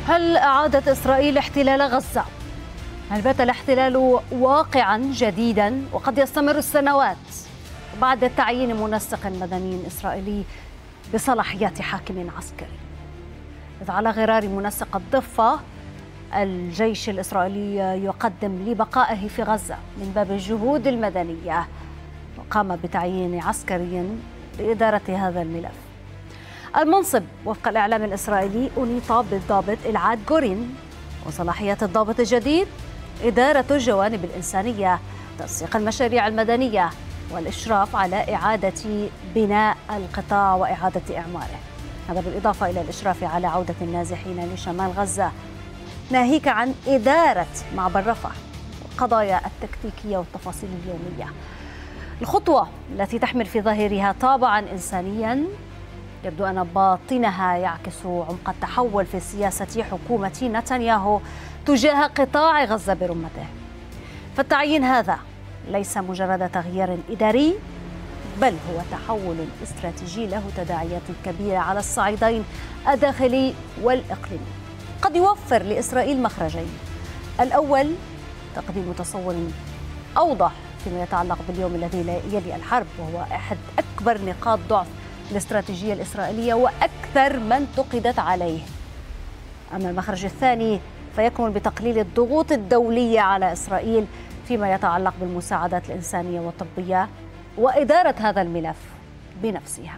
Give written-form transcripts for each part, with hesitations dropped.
هل أعادت إسرائيل احتلال غزة؟ هل بات الاحتلال واقعا جديدا وقد يستمر السنوات بعد تعيين منسق مدني إسرائيلي بصلاحيات حاكم عسكري؟ إذ على غرار منسق الضفة الجيش الإسرائيلي يقدم لبقائه في غزة من باب الجهود المدنية، وقام بتعيين عسكري لإدارة هذا الملف. المنصب وفق الإعلام الإسرائيلي أنيط بالضابط إلعاد جورين، وصلاحيات الضابط الجديد إدارة الجوانب الإنسانية، تنسيق المشاريع المدنية، والإشراف على إعادة بناء القطاع وإعادة إعماره. هذا بالإضافة إلى الإشراف على عودة النازحين لشمال غزة، ناهيك عن إدارة معبر رفح والقضايا التكتيكية والتفاصيل اليومية. الخطوة التي تحمل في ظاهرها طابعا إنسانيا يبدو أن باطنها يعكس عمق التحول في سياسة حكومة نتنياهو تجاه قطاع غزة برمته. فالتعيين هذا ليس مجرد تغيير إداري، بل هو تحول استراتيجي له تداعيات كبيرة على الصعيدين الداخلي والإقليمي. قد يوفر لإسرائيل مخرجين: الأول تقديم تصور أوضح فيما يتعلق باليوم الذي يلي الحرب، وهو أحد أكبر نقاط ضعف الاستراتيجية الإسرائيلية وأكثر ما انتقدت عليه. أما المخرج الثاني فيكمن بتقليل الضغوط الدولية على إسرائيل فيما يتعلق بالمساعدات الإنسانية والطبية وإدارة هذا الملف بنفسها.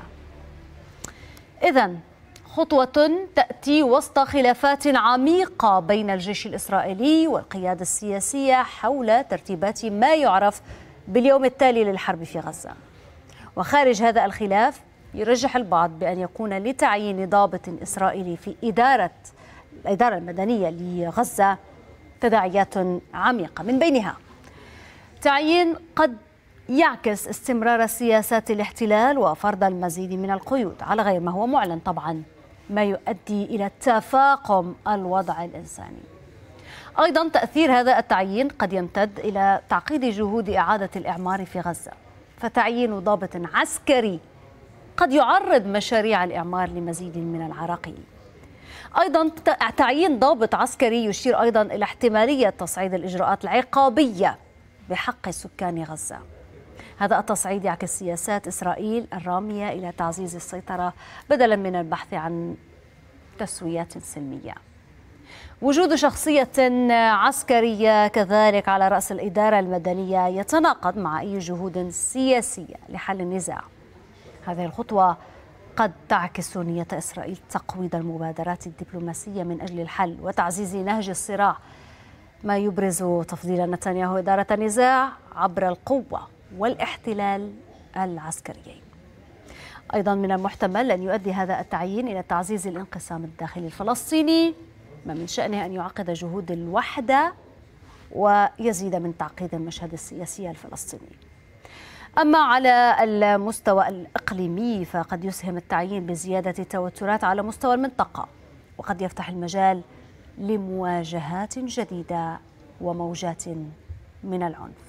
إذن خطوة تأتي وسط خلافات عميقة بين الجيش الإسرائيلي والقيادة السياسية حول ترتيبات ما يعرف باليوم التالي للحرب في غزة. وخارج هذا الخلاف يرجح البعض بأن يكون لتعيين ضابط إسرائيلي في الإدارة المدنية لغزة تداعيات عميقة، من بينها تعيين قد يعكس استمرار سياسات الاحتلال وفرض المزيد من القيود على غير ما هو معلن طبعا، ما يؤدي إلى تفاقم الوضع الإنساني. أيضا تأثير هذا التعيين قد يمتد إلى تعقيد جهود إعادة الإعمار في غزة، فتعيين ضابط عسكري قد يعرض مشاريع الإعمار لمزيد من العراقيل. أيضا تعيين ضابط عسكري يشير أيضا إلى احتمالية تصعيد الإجراءات العقابية بحق سكان غزة. هذا التصعيد يعكس سياسات إسرائيل الرامية إلى تعزيز السيطرة بدلا من البحث عن تسويات سلمية. وجود شخصية عسكرية كذلك على رأس الإدارة المدنية يتناقض مع أي جهود سياسية لحل النزاع. هذه الخطوة قد تعكس نية إسرائيل تقويض المبادرات الدبلوماسية من أجل الحل وتعزيز نهج الصراع، ما يبرز تفضيل نتنياهو إدارة النزاع عبر القوة والاحتلال العسكريين. أيضا من المحتمل أن يؤدي هذا التعيين إلى تعزيز الانقسام الداخلي الفلسطيني، ما من شأنه أن يعقد جهود الوحدة ويزيد من تعقيد المشهد السياسي الفلسطيني. أما على المستوى الإقليمي فقد يسهم التعيين بزيادة التوترات على مستوى المنطقة، وقد يفتح المجال لمواجهات جديدة وموجات من العنف.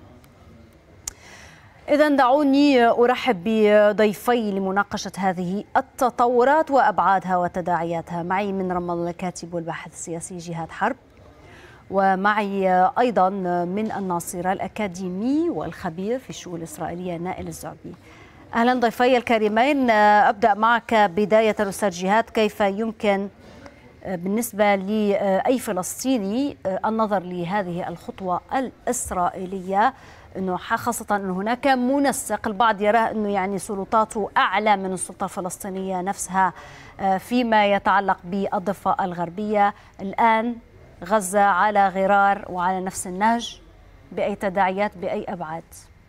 إذن دعوني أرحب بضيفي لمناقشة هذه التطورات وأبعادها وتداعياتها. معي من رام الله الكاتب والباحث السياسي جهاد حرب، ومعي أيضا من الناصرة الأكاديمي والخبير في الشؤون الإسرائيلية نائل الزعبي. أهلا ضيفي الكريمين. أبدأ معك بداية الأستاذ جهاد، كيف يمكن بالنسبة لأي فلسطيني النظر لهذه الخطوة الإسرائيلية، أنه خاصة أن هناك منسق البعض يرى أنه يعني سلطاته أعلى من السلطة الفلسطينية نفسها فيما يتعلق بالضفة الغربية، الآن غزة على غرار وعلى نفس النهج، بأي تداعيات بأي أبعاد؟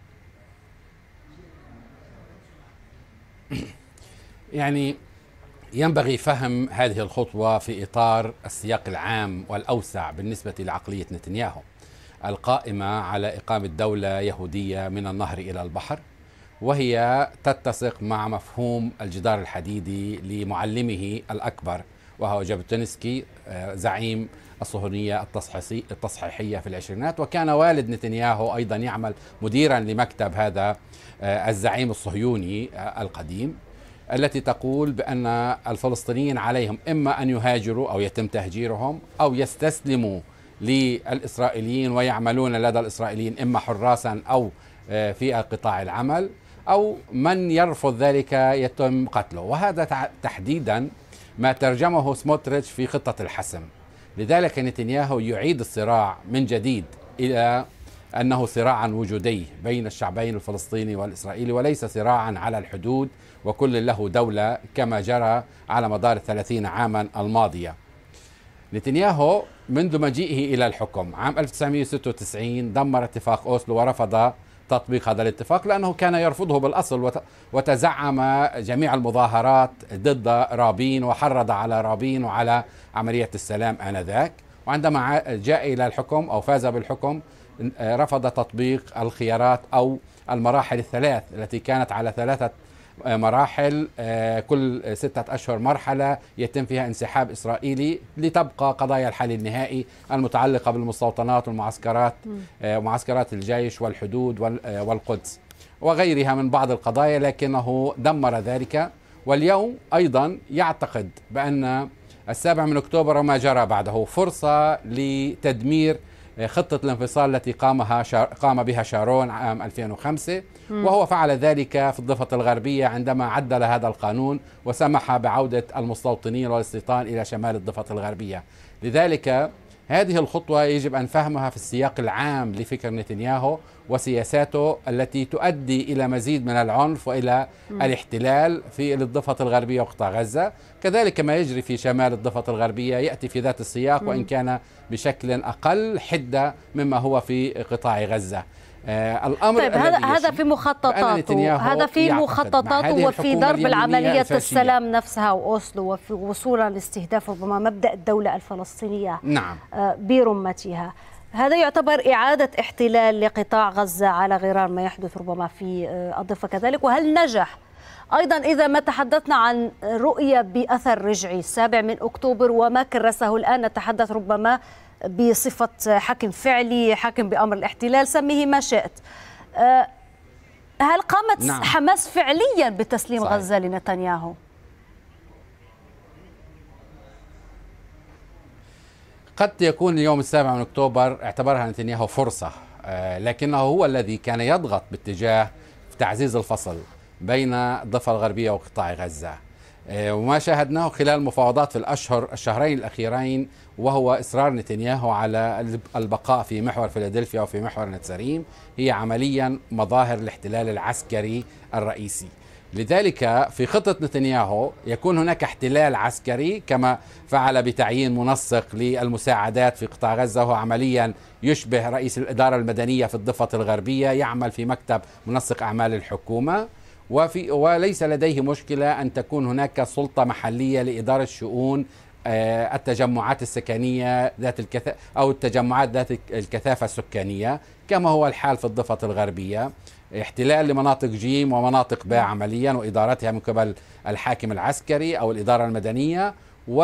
يعني ينبغي فهم هذه الخطوة في إطار السياق العام والأوسع بالنسبة لعقلية نتنياهو القائمة على إقامة دولة يهودية من النهر إلى البحر، وهي تتسق مع مفهوم الجدار الحديدي لمعلمه الأكبر وهو جابوتينسكي زعيم الصهيونية التصحيحية في العشرينات، وكان والد نتنياهو أيضا يعمل مديرا لمكتب هذا الزعيم الصهيوني القديم. التي تقول بأن الفلسطينيين عليهم إما أن يهاجروا أو يتم تهجيرهم أو يستسلموا للإسرائيليين ويعملون لدى الإسرائيليين إما حراسا أو في قطاع العمل، أو من يرفض ذلك يتم قتله. وهذا تحديدا ما ترجمه سموتريتش في خطة الحسم. لذلك نتنياهو يعيد الصراع من جديد إلى أنه صراعا وجودي بين الشعبين الفلسطيني والإسرائيلي، وليس صراعا على الحدود وكل له دولة كما جرى على مدار 30 عاما الماضية. نتنياهو منذ مجيئه إلى الحكم عام 1996 دمر اتفاق أوسلو ورفض تطبيق هذا الاتفاق لأنه كان يرفضه بالأصل، وتزعم جميع المظاهرات ضد رابين وحرض على رابين وعلى عملية السلام آنذاك. وعندما جاء إلى الحكم أو فاز بالحكم رفض تطبيق الخيارات أو المراحل الثلاث التي كانت على 3 مراحل، كل 6 أشهر مرحلة يتم فيها انسحاب إسرائيلي لتبقى قضايا الحل النهائي المتعلقة بالمستوطنات والمعسكرات، معسكرات الجيش والحدود والقدس وغيرها من بعض القضايا، لكنه دمر ذلك. واليوم أيضا يعتقد بأن 7 من أكتوبر وما جرى بعده فرصة لتدمير خطة الانفصال التي قام بها شارون عام 2005، وهو فعل ذلك في الضفة الغربية عندما عدل هذا القانون وسمح بعودة المستوطنين والاستيطان إلى شمال الضفة الغربية. لذلك هذه الخطوة يجب أن فهمها في السياق العام لفكر نتنياهو وسياساته التي تؤدي إلى مزيد من العنف وإلى الاحتلال في الضفة الغربية وقطاع غزة. كذلك ما يجري في شمال الضفة الغربية يأتي في ذات السياق وإن كان بشكل أقل حدة مما هو في قطاع غزة. الأمر طيب هذا في مخططاته، هذا في مخططاته وفي ضرب العملية السلام نفسها وأوسلو وفي وصولا لاستهداف ربما مبدأ الدولة الفلسطينية نعم برمتها. هذا يعتبر إعادة احتلال لقطاع غزة على غرار ما يحدث ربما في الضفة كذلك. وهل نجح أيضا إذا ما تحدثنا عن رؤية بأثر رجعي 7 من أكتوبر وما كرسه الآن، نتحدث ربما بصفة حاكم فعلي، حاكم بأمر الاحتلال، سميه ما شئت، هل قامت حماس فعليا بتسليم غزة لنتنياهو؟ قد يكون اليوم 7 من أكتوبر اعتبرها نتنياهو فرصة، لكنه هو الذي كان يضغط باتجاه تعزيز الفصل بين الضفة الغربية وقطاع غزة. وما شاهدناه خلال المفاوضات في الشهرين الأخيرين وهو إصرار نتنياهو على البقاء في محور فيلادلفيا وفي محور نتساريم هي عمليا مظاهر الاحتلال العسكري الرئيسي. لذلك في خطة نتنياهو يكون هناك احتلال عسكري كما فعل بتعيين منسق للمساعدات في قطاع غزة، وهو عمليا يشبه رئيس الإدارة المدنية في الضفة الغربية، يعمل في مكتب منسق أعمال الحكومة، وليس لديه مشكلة أن تكون هناك سلطة محلية لإدارة شؤون التجمعات السكنية ذات أو التجمعات ذات الكثافة السكانية كما هو الحال في الضفة الغربية. احتلال لمناطق جيم ومناطق باء عمليا وإدارتها من قبل الحاكم العسكري أو الإدارة المدنية،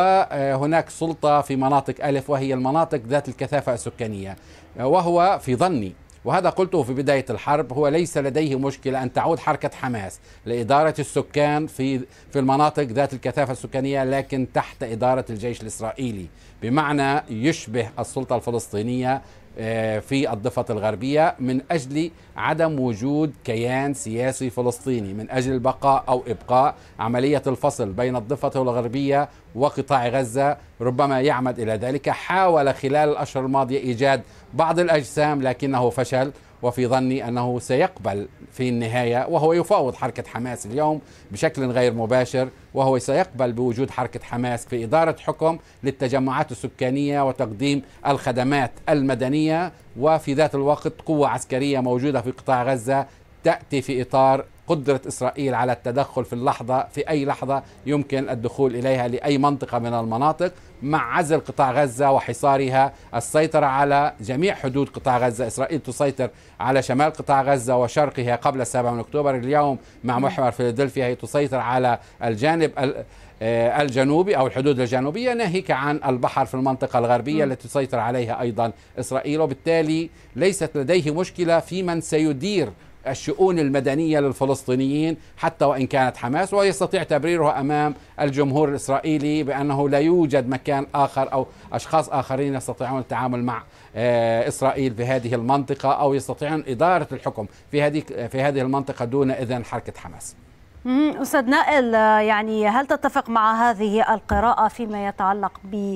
وهناك سلطة في مناطق ألف وهي المناطق ذات الكثافة السكانية. وهو في ظني، وهذا قلته في بداية الحرب، هو ليس لديه مشكلة أن تعود حركة حماس لإدارة السكان في المناطق ذات الكثافة السكانية لكن تحت إدارة الجيش الإسرائيلي، بمعنى يشبه السلطة الفلسطينية في الضفة الغربية من أجل عدم وجود كيان سياسي فلسطيني، من أجل البقاء أو إبقاء عملية الفصل بين الضفة الغربية وقطاع غزة. ربما يعمد إلى ذلك. حاول خلال الأشهر الماضية إيجاد بعض الأجسام لكنه فشل، وفي ظني أنه سيقبل في النهاية، وهو يفاوض حركة حماس اليوم بشكل غير مباشر، وهو سيقبل بوجود حركة حماس في إدارة حكم للتجمعات السكانية وتقديم الخدمات المدنية، وفي ذات الوقت قوة عسكرية موجودة في قطاع غزة تأتي في إطار قدرة إسرائيل على التدخل في اللحظة، في أي لحظة يمكن الدخول إليها لأي منطقة من المناطق، مع عزل قطاع غزة وحصارها، السيطرة على جميع حدود قطاع غزة. إسرائيل تسيطر على شمال قطاع غزة وشرقها قبل 7 من أكتوبر، اليوم مع محور فيلادلفيا هي تسيطر على الجانب الجنوبي أو الحدود الجنوبية، ناهيك عن البحر في المنطقة الغربية التي تسيطر عليها أيضا إسرائيل. وبالتالي ليست لديه مشكلة في من سيدير الشؤون المدنية للفلسطينيين حتى وإن كانت حماس، ويستطيع تبريرها أمام الجمهور الإسرائيلي بأنه لا يوجد مكان آخر أو أشخاص آخرين يستطيعون التعامل مع إسرائيل في هذه المنطقة، أو يستطيعون إدارة الحكم في هذه المنطقة دون إذن حركة حماس. أستاذ نائل، يعني هل تتفق مع هذه القراءة فيما يتعلق ب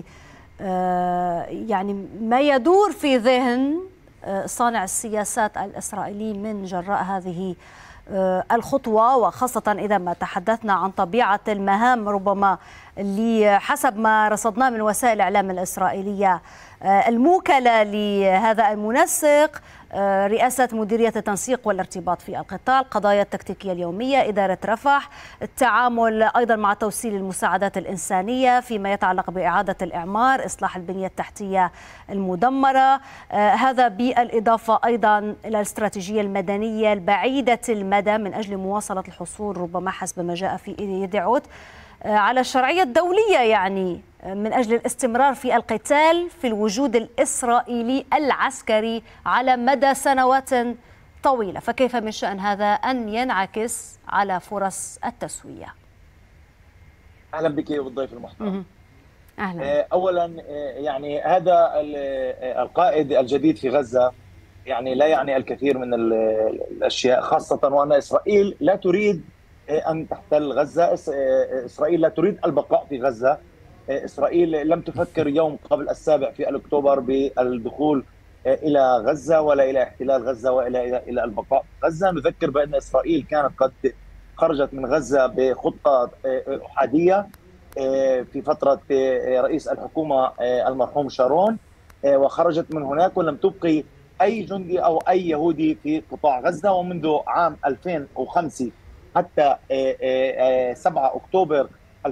يعني ما يدور في ذهن صانع السياسات الإسرائيلي من جراء هذه الخطوة، وخاصة إذا ما تحدثنا عن طبيعة المهام ربما اللي حسب ما رصدناه من وسائل الإعلام الإسرائيلية الموكلة لهذا المنسق، رئاسة مديرية التنسيق والارتباط في القتال، قضايا التكتيكية اليومية، إدارة رفح، التعامل أيضا مع توصيل المساعدات الإنسانية فيما يتعلق بإعادة الإعمار، إصلاح البنية التحتية المدمرة، هذا بالإضافة أيضا إلى الاستراتيجية المدنية البعيدة المدى من أجل مواصلة الحصول ربما حسب ما جاء في يدعوت على الشرعية الدولية، يعني من أجل الاستمرار في القتال في الوجود الإسرائيلي العسكري على مدى سنوات طويلة. فكيف من شأن هذا أن ينعكس على فرص التسوية؟ أهلا بك والضيف المحترم. أهلا. أولا يعني هذا القائد الجديد في غزة يعني لا يعني الكثير من الأشياء، خاصة وأن إسرائيل لا تريد أن تحتل غزة، إسرائيل لا تريد البقاء في غزة، إسرائيل لم تفكر يوم قبل 7 أكتوبر بالدخول إلى غزة ولا إلى احتلال غزة ولا إلى البقاء في غزة. نذكر بأن إسرائيل كانت قد خرجت من غزة بخطة أحادية في فترة رئيس الحكومة المرحوم شارون، وخرجت من هناك ولم تبقي أي جندي أو أي يهودي في قطاع غزة. ومنذ عام 2005 حتى 7 أكتوبر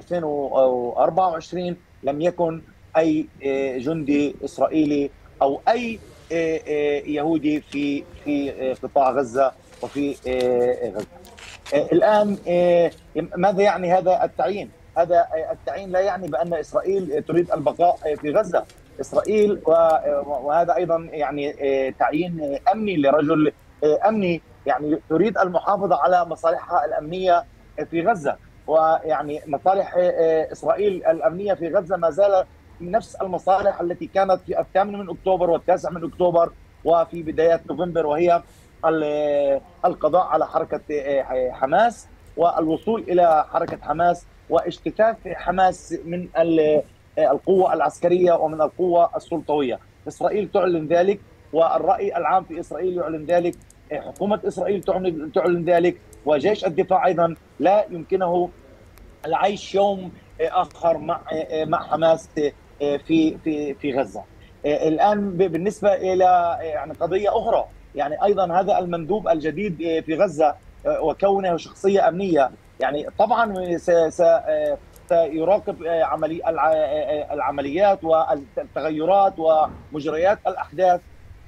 2024 لم يكن أي جندي إسرائيلي أو أي يهودي في قطاع غزة وفي غزة. الآن ماذا يعني هذا التعيين؟ هذا التعيين لا يعني بأن إسرائيل تريد البقاء في غزة. إسرائيل وهذا أيضا يعني تعيين أمني لرجل أمني، يعني تريد المحافظة على مصالحها الأمنية في غزة، ويعني مصالح إسرائيل الأمنية في غزة ما زال نفس المصالح التي كانت في 8 أكتوبر و9 أكتوبر وفي بدايات نوفمبر، وهي القضاء على حركة حماس والوصول إلى حركة حماس واجتثاث حماس من القوة العسكرية ومن القوة السلطوية. إسرائيل تعلن ذلك، والرأي العام في إسرائيل يعلن ذلك، حكومة إسرائيل تعلن ذلك، وجيش الدفاع أيضا لا يمكنه العيش يوم آخر مع حماس في غزة. الآن بالنسبة إلى يعني قضية أخرى، يعني أيضا هذا المندوب الجديد في غزة وكونه شخصية أمنية، يعني طبعا سيراقب العمليات والتغيرات ومجريات الأحداث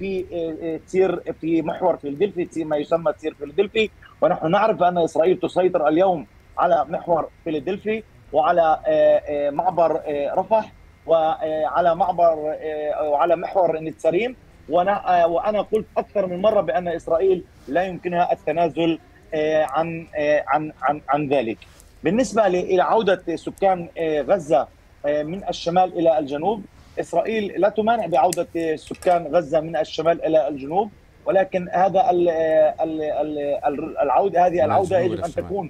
في محور فيلادلفي، ما يسمى تسير فيلادلفي. ونحن نعرف أن إسرائيل تسيطر اليوم على محور فيلادلفي وعلى معبر رفح وعلى محور نتساريم. وأنا قلت أكثر من مرة بأن إسرائيل لا يمكنها التنازل عن ذلك. بالنسبة إلى عودة سكان غزة من الشمال إلى الجنوب، إسرائيل لا تمانع بعودة سكان غزة من الشمال إلى الجنوب، ولكن هذا العودة يجب أن تكون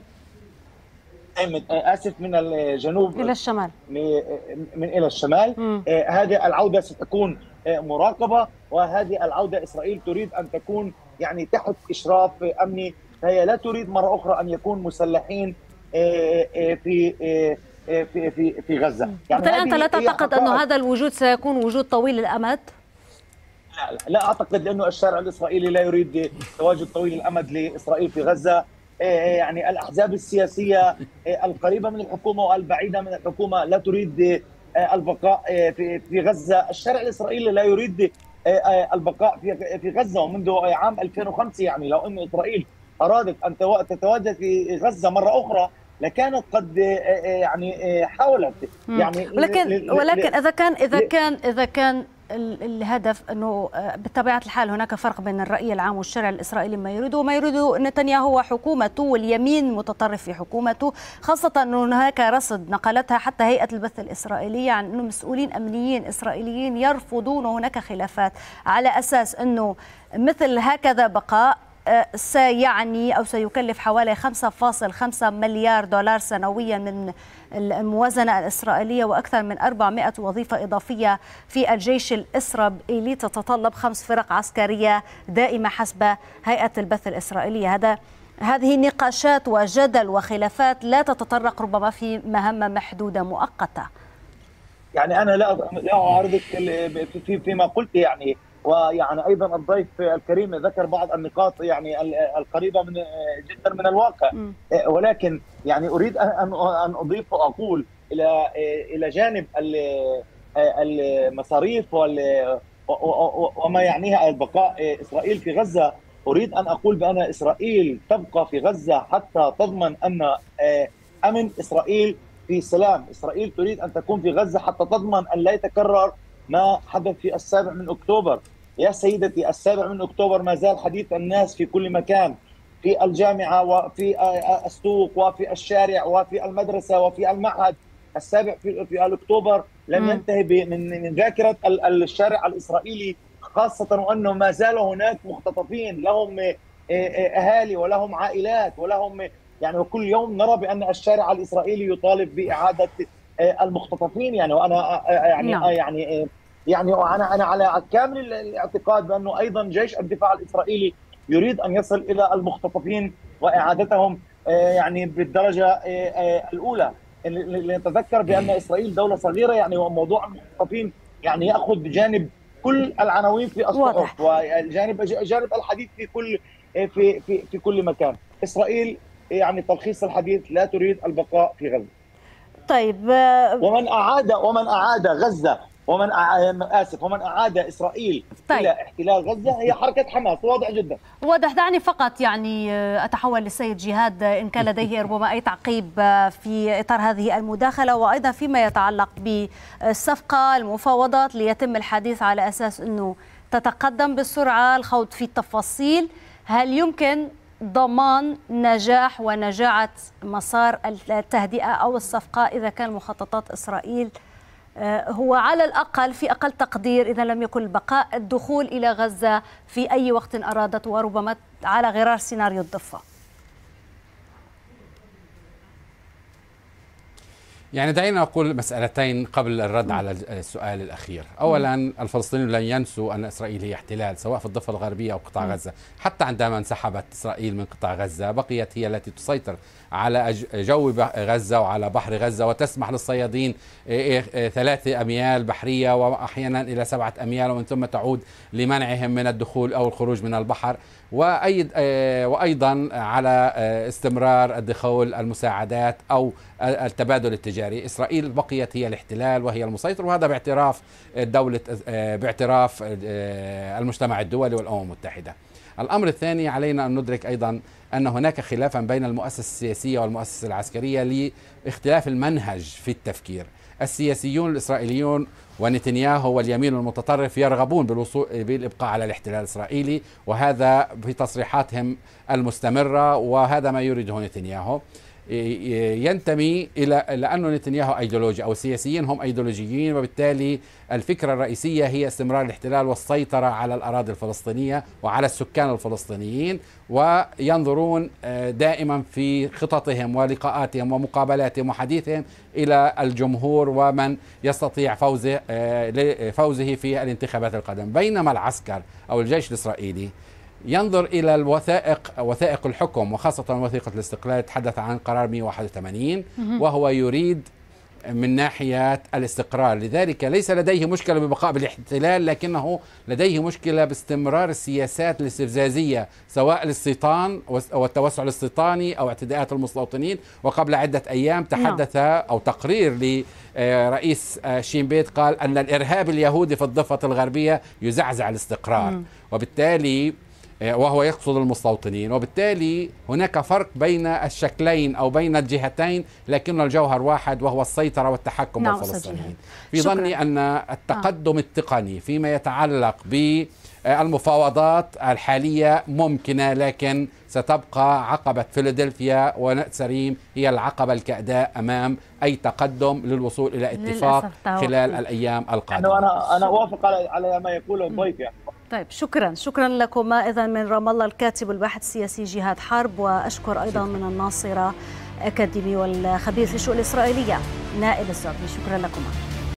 من الجنوب إلى الشمال إلى الشمال. هذه العودة ستكون مراقبة، وهذه العودة إسرائيل تريد أن تكون يعني تحت إشراف أمني، فهي لا تريد مرة أخرى أن يكون مسلحين في غزة. يعني أنت لا تعتقد أن هذا الوجود سيكون وجود طويل الأمد؟ لا أعتقد، لأنه الشارع الإسرائيلي لا يريد تواجد طويل الأمد لإسرائيل في غزة. يعني الأحزاب السياسية القريبة من الحكومة والبعيدة من الحكومة لا تريد البقاء في غزة. الشارع الإسرائيلي لا يريد البقاء في غزة، ومنذ عام 2005 يعني لو أن إسرائيل أرادت أن تتواجد في غزة مرة أخرى لكانت قد يعني حاولت. يعني ولكن إذا كان الهدف أنه بطبيعة الحال هناك فرق بين الرأي العام والشارع الإسرائيلي ما يريده وما يريده نتنياهو وحكومته واليمين المتطرف في حكومته، خاصة أن هناك رصد نقلتها حتى هيئة البث الإسرائيلية عن أنه مسؤولين أمنيين إسرائيليين يرفضون، وهناك خلافات على أساس أنه مثل هكذا بقاء سيعني أو سيكلف حوالي 5.5 مليار دولار سنويا من الموازنة الإسرائيلية، وأكثر من 400 وظيفة إضافية في الجيش الإسرائيلي تتطلب 5 فرق عسكرية دائمة حسب هيئة البث الإسرائيلية. هذه نقاشات وجدل وخلافات لا تتطرق ربما في مهمة محدودة مؤقتة. يعني أنا لا أعارضك فيما قلت، يعني ويعني ايضا الضيف الكريم ذكر بعض النقاط يعني القريبه جدا من الواقع، ولكن يعني اريد ان اضيف واقول الى جانب المصاريف وما يعنيها البقاء اسرائيل في غزه، اريد ان اقول بان اسرائيل تبقى في غزه حتى تضمن ان امن اسرائيل في سلام. اسرائيل تريد ان تكون في غزه حتى تضمن ان لا يتكرر ما حدث في 7 أكتوبر. يا سيدتي، 7 أكتوبر ما زال حديث الناس في كل مكان، في الجامعة وفي السوق وفي الشارع وفي المدرسة وفي المعهد. 7 أكتوبر لم ينتهي من ذاكرة الشارع الإسرائيلي، خاصة وأنه ما زال هناك مختطفين لهم أهالي ولهم عائلات ولهم يعني، وكل يوم نرى بأن الشارع الإسرائيلي يطالب بإعادة المختطفين. يعني وانا يعني انا على كامل الاعتقاد بانه ايضا جيش الدفاع الاسرائيلي يريد ان يصل الى المختطفين واعادتهم يعني بالدرجه الاولى. لنتذكر بان اسرائيل دوله صغيره يعني، وموضوع المختطفين يعني ياخذ بجانب كل العناوين في الصحف وجانب الحديث في كل مكان. اسرائيل يعني تلخيص الحديث لا تريد البقاء في غزه. طيب، ومن أعاد غزة ومن أعاد إسرائيل إلى احتلال غزة هي حركة حماس. واضح جدا، واضح. دعني فقط يعني أتحول للسيد جهاد إن كان لديه ربما أي تعقيب في إطار هذه المداخلة، وأيضا فيما يتعلق بالصفقة المفاوضات ليتم الحديث على أساس أنه تتقدم بسرعة، الخوض في التفاصيل. هل يمكن ضمان نجاح ونجاعة مسار التهدئة أو الصفقة إذا كان مخططات إسرائيل هو على الأقل في أقل تقدير إذا لم يكن البقاء الدخول إلى غزة في أي وقت أرادت، وربما على غرار سيناريو الضفة؟ يعني دعينا نقول مسألتين قبل الرد على السؤال الأخير. أولا، الفلسطينيون لن ينسوا أن إسرائيل هي احتلال سواء في الضفة الغربية أو قطاع غزة. حتى عندما انسحبت إسرائيل من قطاع غزة بقيت هي التي تسيطر على جو غزة وعلى بحر غزة، وتسمح للصيادين 3 أميال بحرية وأحيانا إلى 7 أميال، ومن ثم تعود لمنعهم من الدخول أو الخروج من البحر. وأيضا على استمرار الدخول المساعدات أو التبادل التجاري. إسرائيل بقيت هي الاحتلال وهي المسيطر، وهذا باعتراف المجتمع الدولي والأمم المتحدة. الأمر الثاني، علينا أن ندرك أيضا أن هناك خلافا بين المؤسسة السياسية والمؤسسة العسكرية لاختلاف المنهج في التفكير. السياسيون الإسرائيليون ونتنياهو واليمين المتطرف يرغبون بالإبقاء على الاحتلال الإسرائيلي، وهذا في تصريحاتهم المستمرة، وهذا ما يريده نتنياهو. ينتمي لأنه نتنياهو أيديولوجي، أو السياسيين هم أيديولوجيين، وبالتالي الفكرة الرئيسية هي استمرار الاحتلال والسيطرة على الأراضي الفلسطينية وعلى السكان الفلسطينيين، وينظرون دائما في خططهم ولقاءاتهم ومقابلاتهم وحديثهم إلى الجمهور ومن يستطيع فوزه في الانتخابات القادمة. بينما العسكر أو الجيش الإسرائيلي ينظر إلى وثائق الحكم، وخاصة وثيقة الاستقلال، يتحدث عن قرار 181، وهو يريد من ناحية الاستقرار. لذلك ليس لديه مشكلة ببقاء بالاحتلال، لكنه لديه مشكلة باستمرار السياسات الاستفزازية، سواء الاستيطان والتوسع الاستيطاني أو اعتداءات المستوطنين. وقبل عدة أيام تحدث أو تقرير لرئيس شين بيت قال أن الإرهاب اليهودي في الضفة الغربية يزعزع الاستقرار، وبالتالي وهو يقصد المستوطنين، وبالتالي هناك فرق بين الشكلين أو بين الجهتين، لكن الجوهر واحد وهو السيطرة والتحكم بالفلسطينيين. في ظني أن التقدم التقني فيما يتعلق بالمفاوضات الحالية ممكنة، لكن ستبقى عقبة فيلادلفيا ونأسريم هي العقبة الكأداء أمام أي تقدم للوصول إلى اتفاق خلال الأيام القادمة. أنا أوافق على ما يقوله الضيف يعني. طيب شكرا لكم. إذن من رام الله الكاتب والباحث السياسي جهاد حرب، وأشكر أيضا من الناصرة أكاديمي والخبير في الشؤون الإسرائيلية نائل الزعبي. شكرا لكم.